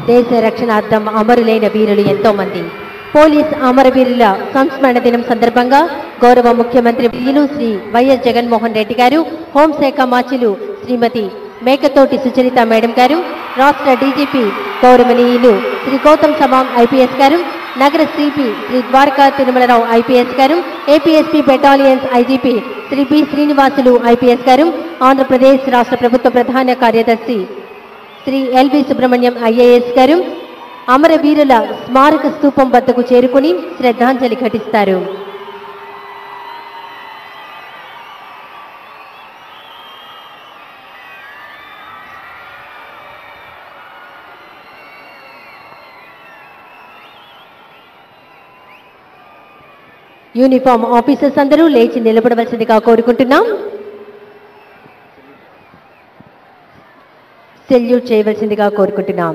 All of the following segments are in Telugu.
దేశ రక్షణార్థం అమరులైన వీరులు ఎంతో మంది. పోలీస్ అమరవీరుల సంస్మరణ దినం సందర్భంగా గౌరవ ముఖ్యమంత్రి శ్రీ వైఎస్ జగన్మోహన్ రెడ్డి గారు, హోంశాఖ మాచిలు శ్రీమతి మేకతోటి సుచరిత మేడం గారు, రాష్ట్ర డీజీపీ గౌరవనీయులు శ్రీ గౌతమ్ సవాంగ్ ఐపీఎస్ గారు, నగర సిపి శ్రీ ద్వారకా తిరుమలరావు ఐపీఎస్ గారు, APSP battalions IGP Shri B Srinivasulu IPS గారు, ఆంధ్రప్రదేశ్ రాష్ట్ర ప్రభుత్వ ప్రధాన కార్యదర్శి శ్రీ ఎల్వి సుబ్రహ్మణ్యం ఐఏఎస్ గారు అమరవీరుల స్మారక స్తూపం వద్దకు చేరుకుని శ్రద్ధాంజలి ఘటిస్తారు. యూనిఫామ్ ఆఫీసర్స్ అందరూ లేచి నిలబడవలసిందిగా కోరుకుంటున్నాం. సెల్యూట్ చేయవలసిందిగా కోరుకుంటున్నాం.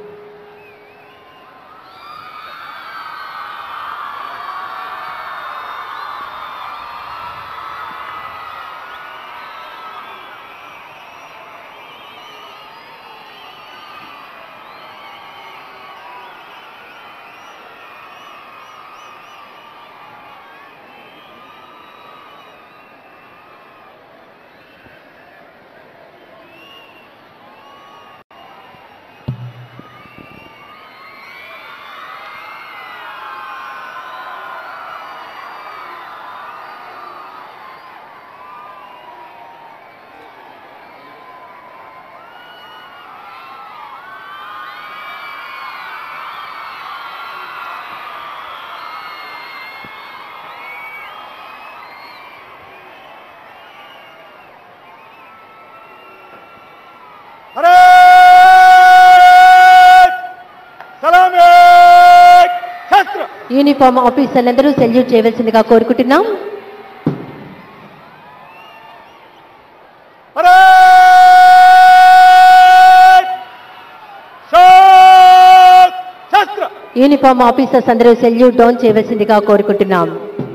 యూనిఫామ్ ఆఫీసర్లందరూ సెల్యూట్ చేయవలసిందిగా కోరుకుంటున్నాం. యూనిఫామ్ ఆఫీసర్స్ అందరూ సెల్యూట్ డౌన్ చేయవలసిందిగా కోరుకుంటున్నాం.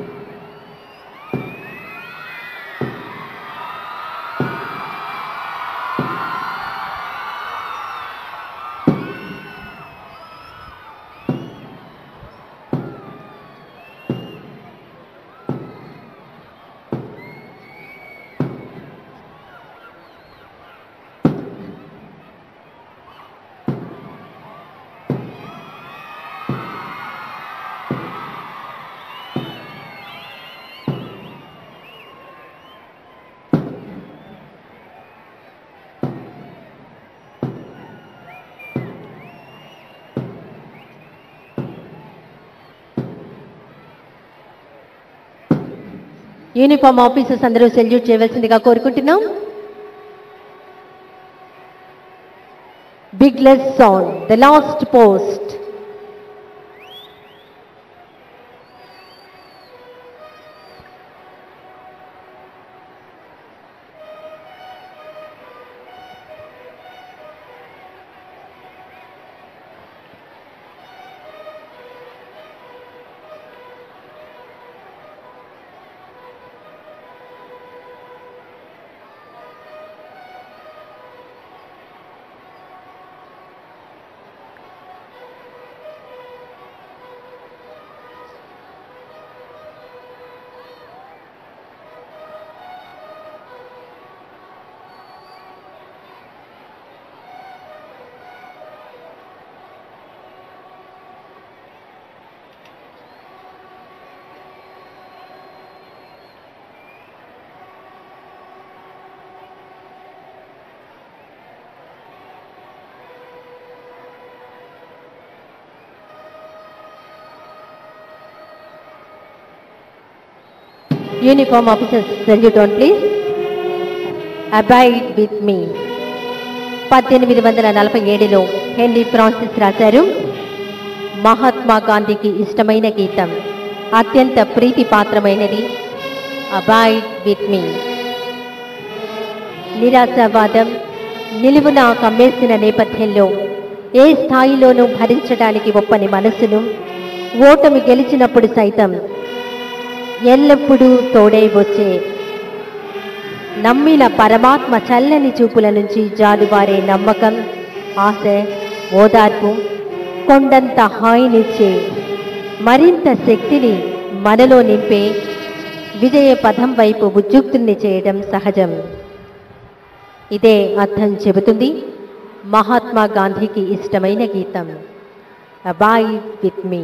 యూనిఫామ్ ఆఫీసర్స్ అందరూ సెల్యూట్ చేయవలసిందిగా కోరుకుంటున్నాం. Bugles sound the last post. Uniform officers, salute on please. Abide with me. 1847లో హెన్రీ ఫ్రాన్సిస్ రాశారు. మహాత్మా గాంధీకి ఇష్టమైన గీతం, అత్యంత ప్రీతిపాత్రమైనది అబాయిడ్ విత్ మీ. నిరాశావాదం నిలువున కమ్మేసిన నేపథ్యంలో ఏ స్థాయిలోనూ భరించడానికి ఒప్పని మనసును ఓటమి గెలిచినప్పుడు సైతం ఎల్లప్పుడూ తోడై వచ్చే నమ్మిన పరమాత్మ చల్లని చూపుల నుంచి జాలువారే నమ్మకం, ఆశ, ఓదార్పు, కొండంత హాయినిచ్చే, మరింత శక్తిని మనలో నింపే, విజయ పథం వైపు ఉద్యుక్తుల్ని చేయడం సహజం. ఇదే అర్థం చెబుతుంది మహాత్మా గాంధీకి ఇష్టమైన గీతం అబైడ్ విత్ మీ.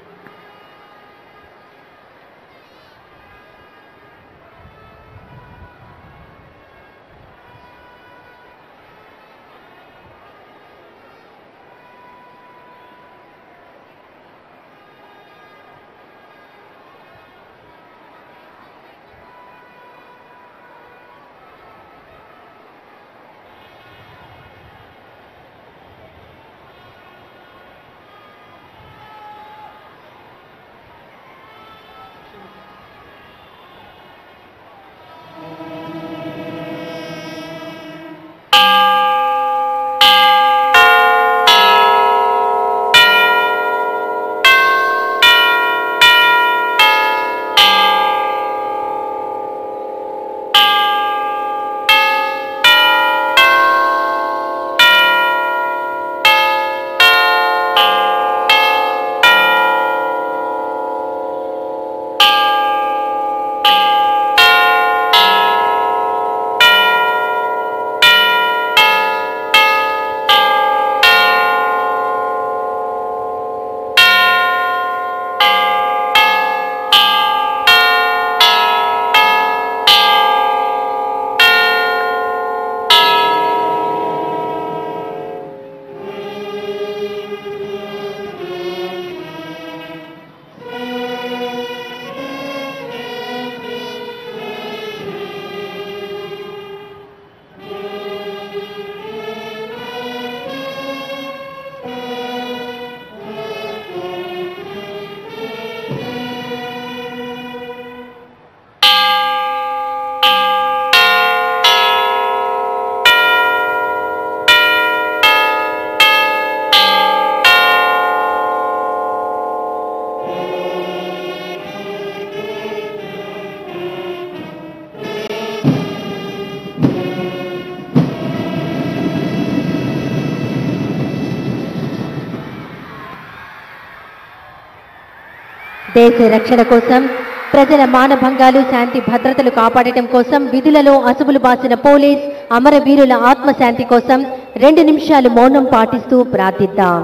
దేశ రక్షణ కోసం, ప్రజల మానభంగాలు, శాంతి భద్రతలు కాపాడటం కోసం విధులలో అసువులు బాసిన పోలీస్ అమరవీరుల ఆత్మశాంతి కోసం 2 నిమిషాలు మౌనం పాటిస్తూ ప్రార్థిద్దాం.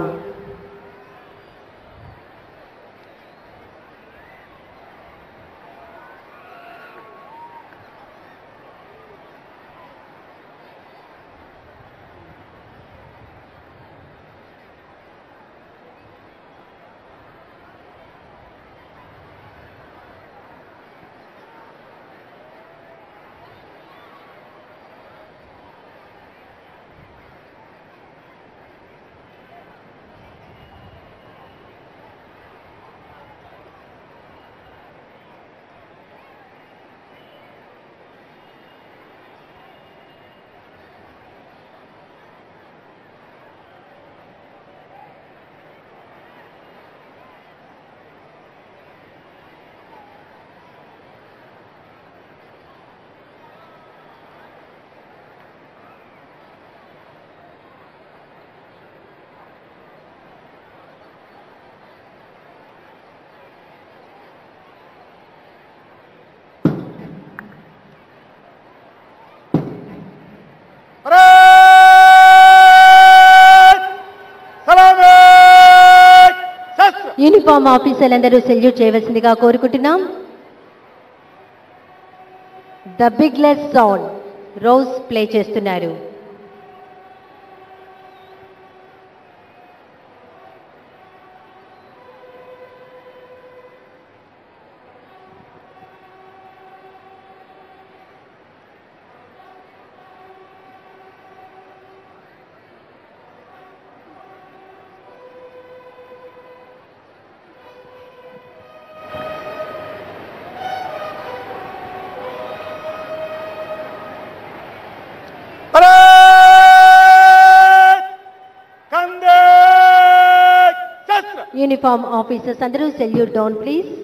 యూనిఫామ్ ఆఫీసర్లందరూ సెల్యూట్ చేయవలసిందిగా కోరుకుంటున్నాం. The bugles sound rouse play చేస్తున్నారు. Uniform officers, అందరూ salute down please.